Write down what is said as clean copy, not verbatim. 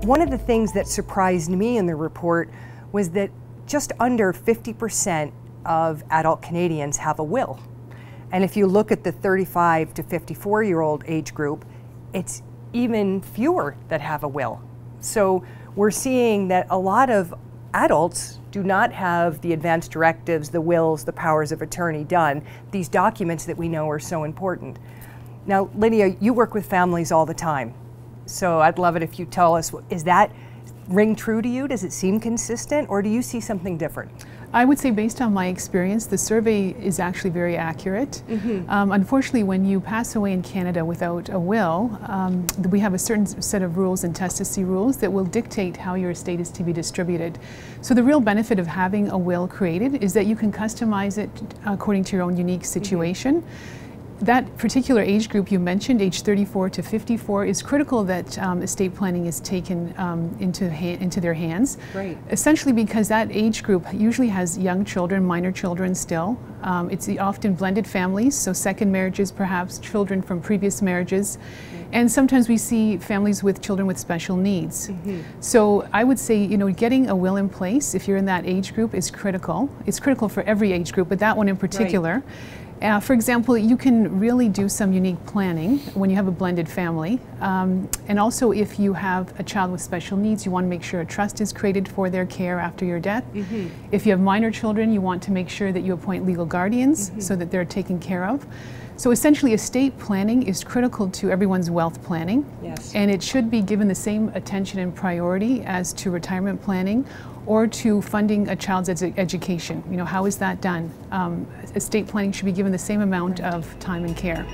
One of the things that surprised me in the report was that just under 50% of adult Canadians have a will. And if you look at the 35 to 54-year-old age group, it's even fewer that have a will. So we're seeing that a lot of adults do not have the advance directives, the wills, the powers of attorney done, these documents that we know are so important. Now, Lydia, you work with families all the time. So I'd love it if you tell us, is that ring true to you? Does it seem consistent, or do you see something different? I would say, based on my experience, the survey is actually very accurate. Unfortunately, when you pass away in Canada without a will, we have a certain set of rules and testacy rules that will dictate how your estate is to be distributed. So the real benefit of having a will created is that you can customize it according to your own unique situation. That particular age group you mentioned, age 34 to 54, is critical that estate planning is taken into their hands. Right. Essentially because that age group usually has young children, minor children still. It's often blended families, so second marriages, perhaps children from previous marriages. And sometimes we see families with children with special needs. So I would say, you know, getting a will in place, if you're in that age group, is critical. It's critical for every age group, but that one in particular. Right. For example, you can really do some unique planning when you have a blended family. And also, if you have a child with special needs, you want to make sure a trust is created for their care after your death. If you have minor children, you want to make sure that you appoint legal guardians so that they're taken care of. So essentially, estate planning is critical to everyone's wealth planning. Yes. And it should be given the same attention and priority as to retirement planning or to funding a child's education. You know, how is that done? Estate planning should be given the same amount of time and care.